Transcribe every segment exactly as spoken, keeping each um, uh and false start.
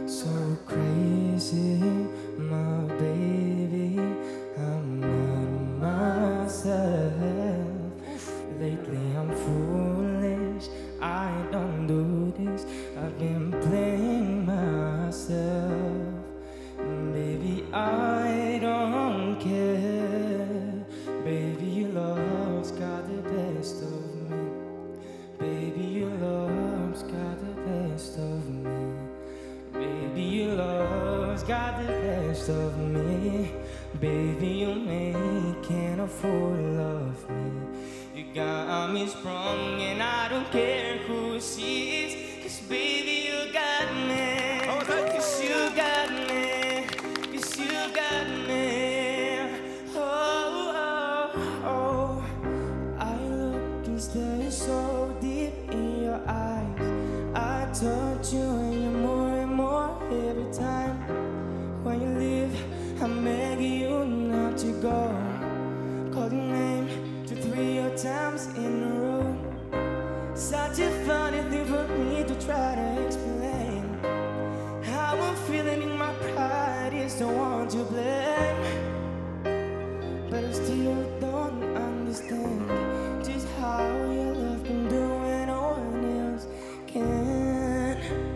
so crazy, my baby. I'm not myself. Lately I'm foolish, I don't do this. I've been playing myself. Baby, I don't care. Baby, your love's got the best of me. Baby, your love's got the best of me. Baby, your love's got the best of me. Baby, you're making a fool of me. You got me sprung and I don't care who sees. Cause baby, you got me. Cause you got me. Cause you got me. Oh, oh, oh. I look and stare so deep in your eyes. I touch you and you're more and more every time. When you leave, I'm begging you not to go. Call your name two, three or times in a row. Such a funny thing for me to try to explain. How I'm feeling in my pride is the one to blame. But I still don't understand just how your love can do when no one else can.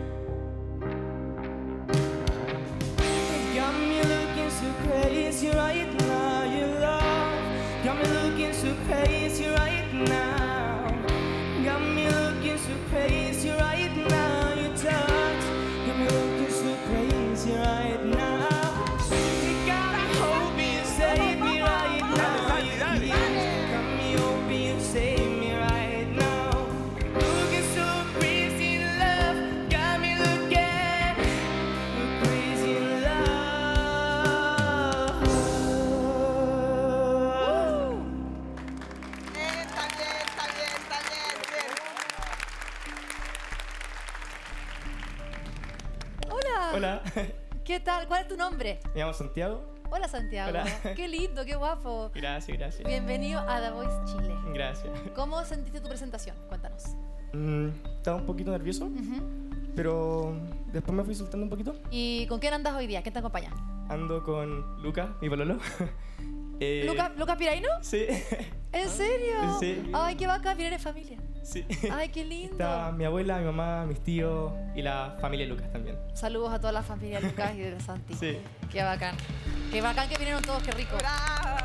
Got me looking so crazy right now, your love. Got me looking so crazy right now. Got me looking so crazy right now, your touch. Got me looking so crazy right now. God, I hope you save me right now. Got me hoping you save me right now. Looking so crazy in love. Got me looking crazy in love. Está bien, está bien, está bien, bien. Hola. Hola, ¿Qué tal? ¿Cuál es tu nombre? me llamo Santiago. Hola, Santiago. Hola. Qué lindo, qué guapo. Gracias, gracias. Bienvenido a The Voice Chile. Gracias. ¿Cómo sentiste tu presentación? Cuéntanos. Mm, estaba un poquito nervioso, Ujú. pero después me fui soltando un poquito. ¿Y con quién andas hoy día? ¿Quién te acompaña? Ando con Luca, mi pololo. Eh, ¿Lucas Lucas Piraino? Sí, ¿En serio? ¿En serio? Ay, qué bacán, vienen en familia. sí. Ay, qué lindo. Está mi abuela, mi mamá, mis tíos y la familia de Lucas también. Saludos a toda la familia de Lucas y de Santi. Sí. Qué bacán. Qué bacán que vinieron todos, qué rico. Bravo.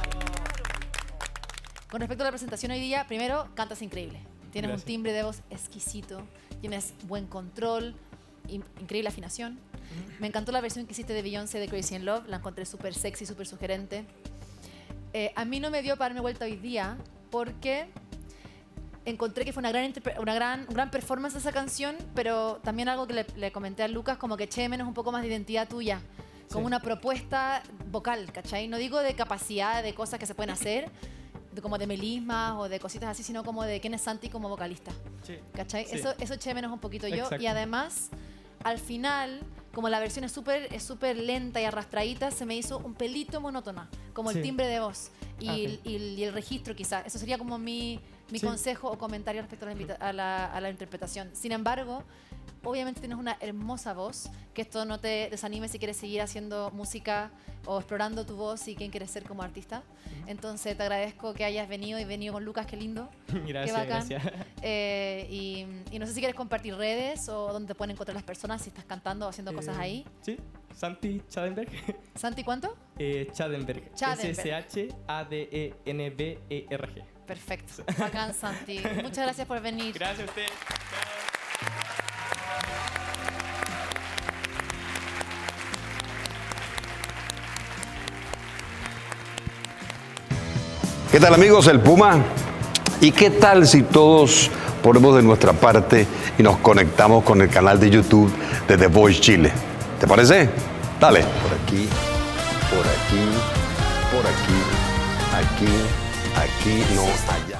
Con respecto a la presentación hoy día, primero, cantas increíble. Tienes Gracias. un timbre de voz exquisito, tienes buen control, in- increíble afinación. Me encantó la versión que hiciste de Beyoncé de Crazy in Love, la encontré súper sexy, súper sugerente. Eh, a mí no me dio para darme vuelta hoy día porque encontré que fue una gran, interpre- una gran, un gran performance de esa canción, pero también algo que le, le comenté a Lucas, como que eché de menos un poco más de identidad tuya, como Sí. una propuesta vocal, ¿cachai? No digo de capacidad, de cosas que se pueden hacer, de, como de melismas o de cositas así, sino como de quién es Santi como vocalista, Sí. ¿cachai? Sí. Eso, eso eché de menos un poquito yo. Exacto. Y además, al final, como la versión es súper es súper lenta y arrastradita, se me hizo un pelito monótona, como el Sí. timbre de voz y, Ah, el, ok. y el- y el registro quizás. Eso sería como mi, mi Sí. consejo o comentario respecto a la, invita- a, la, a la interpretación. Sin embargo, obviamente tienes una hermosa voz, que esto no te desanime si quieres seguir haciendo música o explorando tu voz y quién quieres ser como artista. Entonces te agradezco que hayas venido y venido con Lucas, qué lindo. Gracias, Qué bacán. gracias. Eh, y, y no sé si quieres compartir redes o dónde te pueden encontrar las personas si estás cantando o haciendo cosas Eh, ahí. Sí, Santi Chadenberg. Santi, ¿cuánto? Eh, Chadenberg. Chadenberg. S S H A D E N B E R G. Perfecto. Bacán, Santi. Muchas gracias por venir. Gracias a ustedes. Chao. ¿Qué tal amigos? El Puma. ¿Y qué tal si todos ponemos de nuestra parte y nos conectamos con el canal de YouTube de The Voice Chile? ¿Te parece? Dale. Por aquí, por aquí, por aquí, aquí, aquí, no, allá.